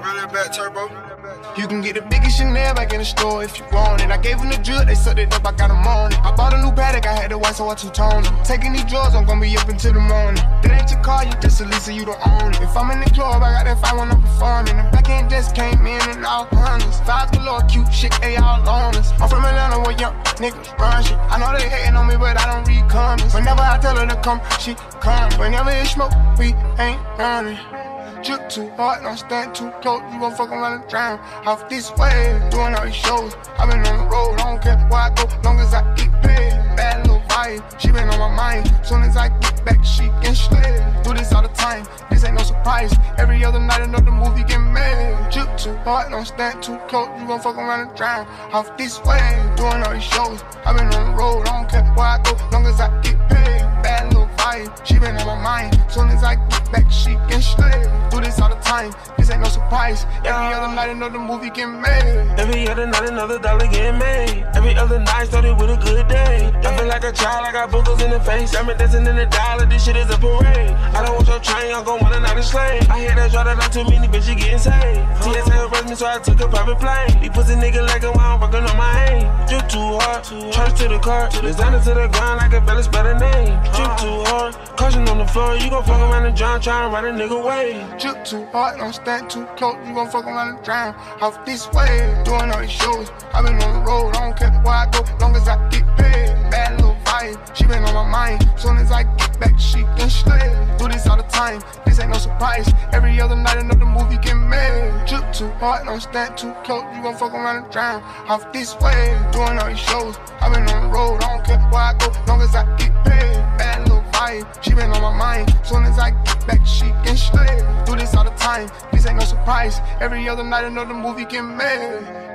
Run that back, turbo. You can get the biggest Chanel back in the store if you want it. I gave them the drill, they sucked it up, I got them on it. I bought a new Patek, I had the white, so I two-toned it. Taking these drugs, I'm gonna be up until the morning. That ain't your car, you just a Lisa, you don't own it. If I'm in the club, I got that fight when I'm performing. The back end just came in and all hundreds. Fives galore, cute shit, they all on us. I'm from Atlanta where young niggas run shit. I know they hating on me, but I don't read comments. Whenever I tell her to come, she come. Whenever it's smoke, we ain't running. Drip too hard, don't stand too close. You gon' fuck around and drown. Off this way, doing all these shows. I been on the road, I don't care where I go, long as I get paid. Bad little vibe, she been on my mind. Soon as I get back, she can slay. Do this all the time, this ain't no surprise. Every other night, another movie get made. Drip too hard, don't stand too close. You gon' fuck around and drown. Off this way, doing all these shows. I been on the road, I don't care where I go, long as I get paid. Bad little vibe, she been on my mind. Soon as I get back, she can slay. Do this all the time, this ain't no surprise. Every other night another movie get made. Every other night another dollar get made. Every other night started with a good day. I feel like a child, I got boogers in the face. Got me dancing in the dollar, this shit is a parade. I don't want your train, I'm gon' want another slave. I hear that draw that out too many, bitch, you getting saved. TSA arrest me, so I took a private plane. These pussy niggas like while I'm working on my aim. Drip too hard, church to the car, designer to the ground, like a better spell the name. Drip too hard, caution on the floor, you gon' fuck around and drown, try and ride a nigga way. Drip too hard, don't stand too close, you gon' fuck around and drown. Off this way, doing all these shows. I been on the road, I don't care where I go, long as I get paid. Bad little vibe, she been on my mind. Soon as I get back, she can slay. Do this all the time, this ain't no surprise. Every other night another movie get made. Drip too hard, don't stand too close, you gon' fuck around and drown. Off this way, doing all these shows. I been on the road, I don't care where I go, long as I get paid. Bad little vibe, she been on my mind. Soon as I get back, she can slay. Do this all the time, this ain't no surprise. Every other night another movie get made.